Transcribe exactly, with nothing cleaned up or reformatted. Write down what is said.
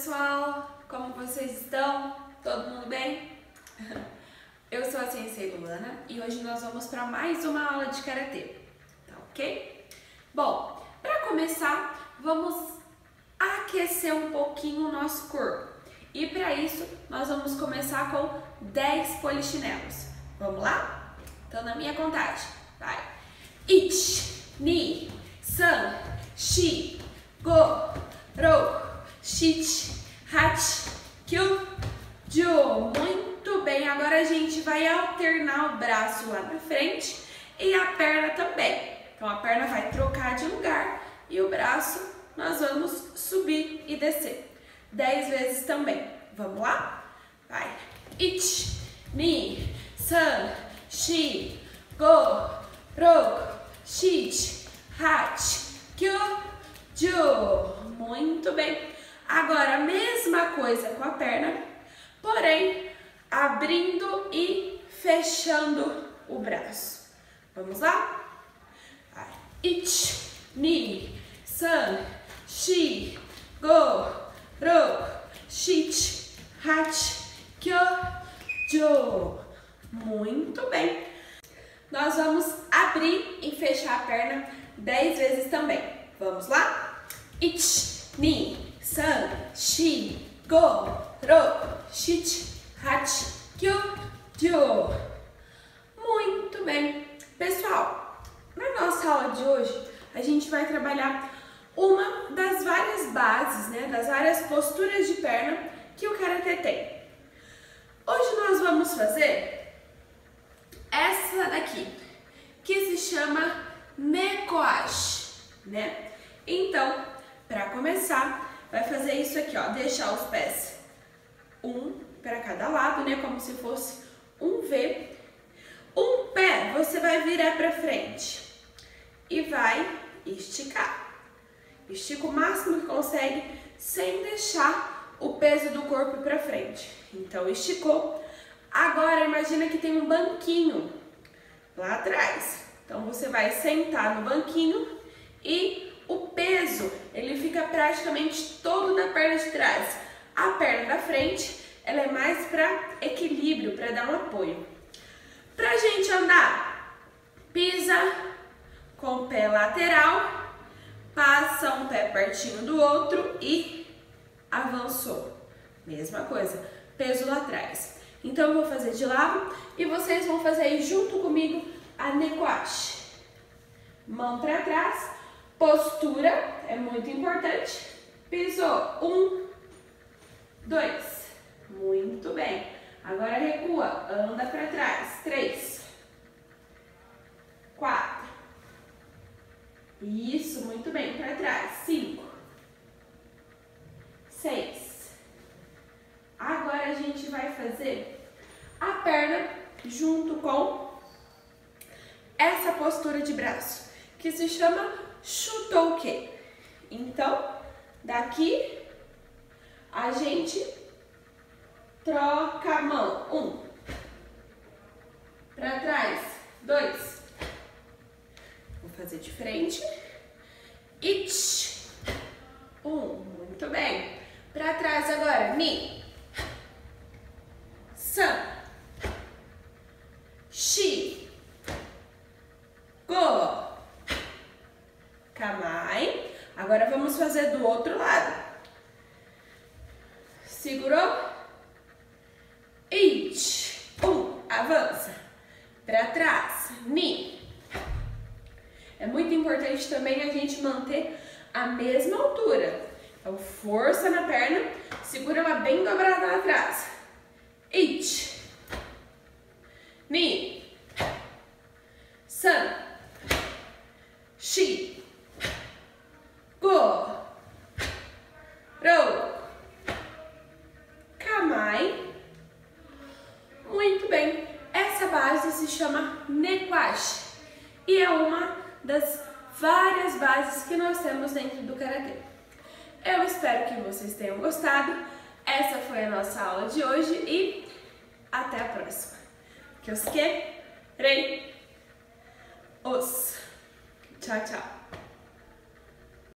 pessoal, como vocês estão? Todo mundo bem? Eu sou a Sensei Luana e hoje nós vamos para mais uma aula de Karatê, tá ok? Bom, para começar, vamos aquecer um pouquinho o nosso corpo e para isso nós vamos começar com dez polichinelos. Vamos lá? Então na minha contagem, vai! Ich, ni, san, shi, go, ro, shit, hat, kyu, jo. Muito bem, agora a gente vai alternar o braço lá na frente e a perna também. Então a perna vai trocar de lugar e o braço nós vamos subir e descer. Dez vezes também. Vamos lá? Vai. Ich, ni, san, shi, go, ro, shit, hat, kyu, jo. Muito bem. Agora a mesma coisa com a perna, porém abrindo e fechando o braço. Vamos lá? Vai. Ich, ni, san, shi, go, ro, shit, hat, kyo, jo. Muito bem. Nós vamos abrir e fechar a perna dez vezes também. Vamos lá? Ich, ni, san, shi, go, ro, shit, hat, kyo, jo. Muito bem. Pessoal, na nossa aula de hoje, a gente vai trabalhar uma das várias bases, né, das várias posturas de perna que o Karatê tem. Hoje nós vamos fazer essa daqui, que se chama Nekoashi, né? Então, para começar, vai fazer isso aqui, ó, deixar os pés um para cada lado, né, como se fosse um V. Um pé você vai virar para frente e vai esticar. Estica o máximo que consegue sem deixar o peso do corpo para frente. Então esticou. Agora imagina que tem um banquinho lá atrás. Então você vai sentar no banquinho e o peso ele fica praticamente todo na perna de trás. A perna da frente ela é mais para equilíbrio, para dar um apoio. Pra gente andar, pisa com o pé lateral, passa um pé pertinho do outro e avançou. Mesma coisa, peso lá atrás. Então eu vou fazer de lado e vocês vão fazer aí junto comigo a Nekoashi. Mão para trás, postura é muito importante. Pisou, um, dois. Muito bem. Agora recua, anda para trás. Três. Quatro. Isso, muito bem. Para trás. Cinco. Seis. Agora a gente vai fazer a perna junto com essa postura de braço, que se chama Shutouke. Então, daqui a gente troca a mão. Um. Para trás. Dois. Vou fazer de frente. Ich. Um. Muito bem. Para trás agora. Ni. San. Shi. Go. Kamai. Agora vamos fazer do outro lado. Segurou? Ich, um, avança, para trás, ni. É muito importante também a gente manter a mesma altura. Então, força na perna, segura ela bem dobrada lá atrás. Ich, ni, san, shi, go, ro, kamai. Muito bem, essa base se chama Nekoashi e é uma das várias bases que nós temos dentro do Karatê. Eu espero que vocês tenham gostado. Essa foi a nossa aula de hoje e até a próxima. Kyosuke, rei, os. Tchau, tchau.